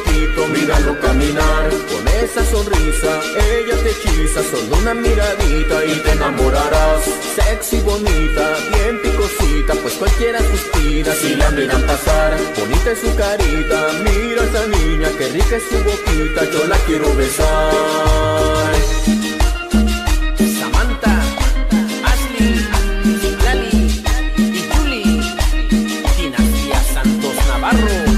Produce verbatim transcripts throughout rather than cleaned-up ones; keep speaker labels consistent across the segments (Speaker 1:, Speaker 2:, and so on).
Speaker 1: loquito, míralo caminar. Con esa sonrisa, ella te hechiza, solo una miradita y te enamorarás. Sexy, bonita, bien picosita, pues cualquiera suspira si la miran pasar. Bonita es su carita, mira a esa niña, que rica es su boquita, yo la quiero besar. Samantha, Ashley, Lali y Julie, Dinastía Santos Navarro.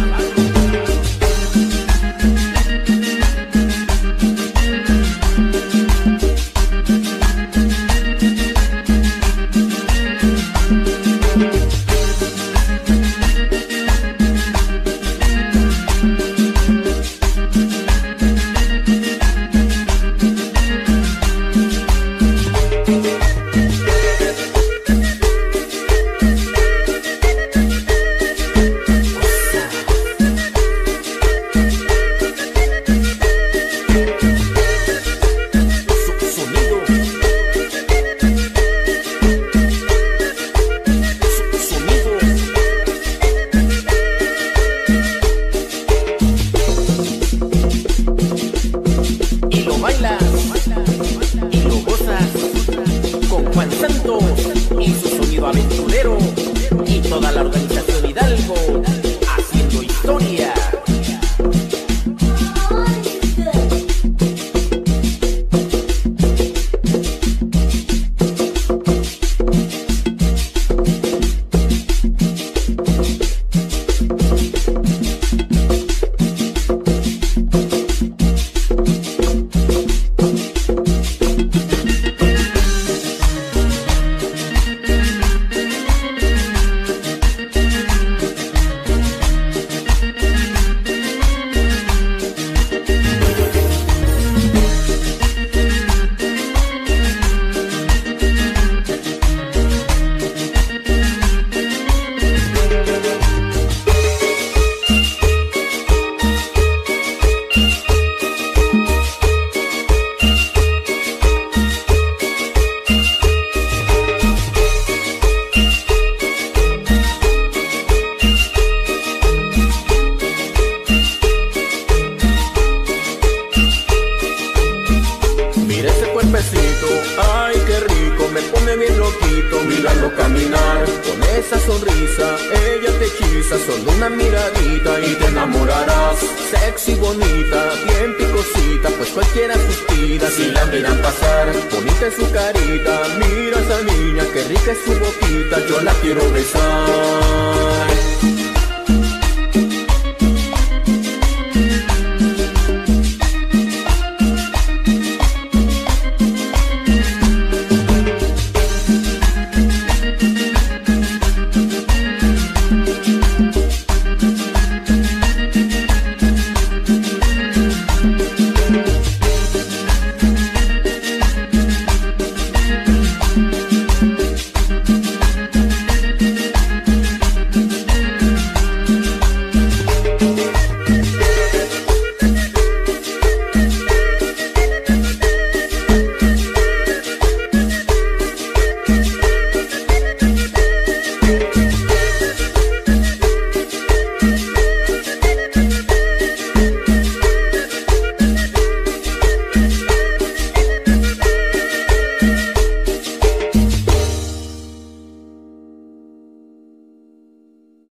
Speaker 1: Aventurero y toda la organización Hidalgo haciendo historia. Ay, qué rico, me pone bien loquito, míralo caminar. Con esa sonrisa, ella te hechiza, solo una miradita y te enamorarás. Sexy, bonita, bien picosita, pues cualquiera suspira si la miran pasar. Bonita es su carita, mira a esa niña, qué rica es su boquita, yo la quiero besar.